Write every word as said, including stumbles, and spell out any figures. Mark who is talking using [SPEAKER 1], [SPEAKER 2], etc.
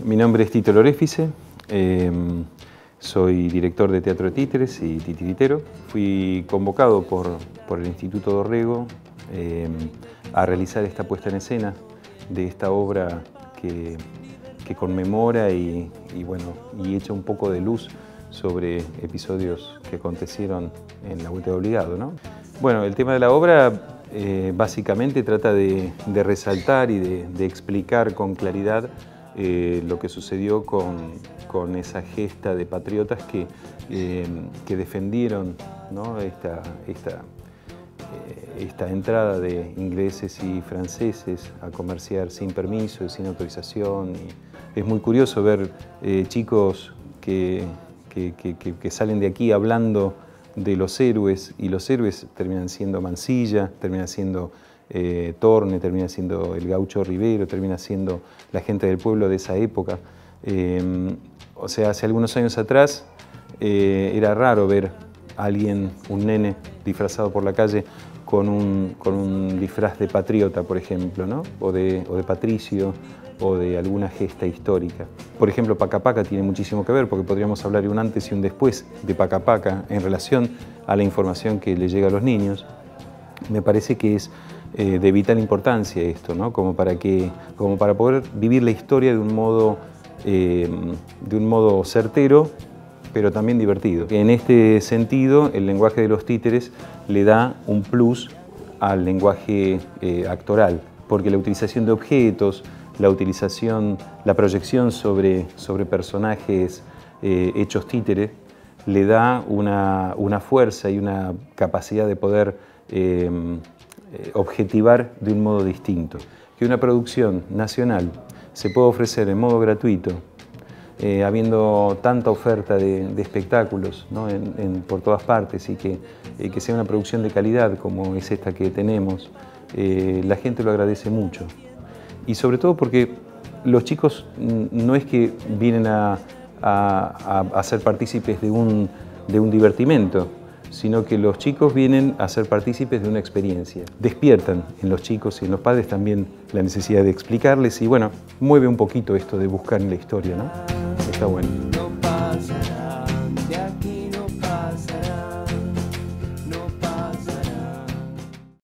[SPEAKER 1] Mi nombre es Tito Loréfice, eh, soy director de Teatro de Títeres y titiritero. Fui convocado por, por el Instituto Dorrego eh, a realizar esta puesta en escena de esta obra que, que conmemora y, y, bueno, y echa un poco de luz sobre episodios que acontecieron en la Vuelta de Obligado, ¿no? Bueno, el tema de la obra eh, básicamente trata de, de resaltar y de, de explicar con claridad eh, lo que sucedió con, con esa gesta de patriotas que, eh, que defendieron, ¿no? esta, esta, eh, esta entrada de ingleses y franceses a comerciar sin permiso y sin autorización. Y es muy curioso ver eh, chicos que, que, que, que salen de aquí hablando de los héroes, y los héroes terminan siendo Mansilla, terminan siendo eh, Torne, termina siendo el gaucho Rivero, termina siendo la gente del pueblo de esa época. Eh, o sea, hace algunos años atrás eh, era raro ver a alguien, un nene disfrazado por la calle con un, con un disfraz de patriota, por ejemplo, ¿no? o, de, o de patricio, o de alguna gesta histórica. Por ejemplo, Paca Paca tiene muchísimo que ver, porque podríamos hablar de un antes y un después de Paca Paca en relación a la información que le llega a los niños. Me parece que es eh, de vital importancia esto, ¿no? como, para que, como para poder vivir la historia de un modo, eh, de un modo certero, pero también divertido. En este sentido, el lenguaje de los títeres le da un plus al lenguaje eh, actoral, porque la utilización de objetos, la utilización, la proyección sobre, sobre personajes eh, hechos títeres, le da una, una fuerza y una capacidad de poder eh, objetivar de un modo distinto. Que una producción nacional se pueda ofrecer en modo gratuito, eh, habiendo tanta oferta de, de espectáculos, ¿no? en, en, por todas partes, y que, eh, que sea una producción de calidad como es esta que tenemos, eh, la gente lo agradece mucho. Y sobre todo porque los chicos no es que vienen a, a, a ser partícipes de un, de un divertimento, sino que los chicos vienen a ser partícipes de una experiencia. Despiertan en los chicos y en los padres también la necesidad de explicarles y bueno, mueve un poquito esto de buscar en la historia, ¿no? Está bueno.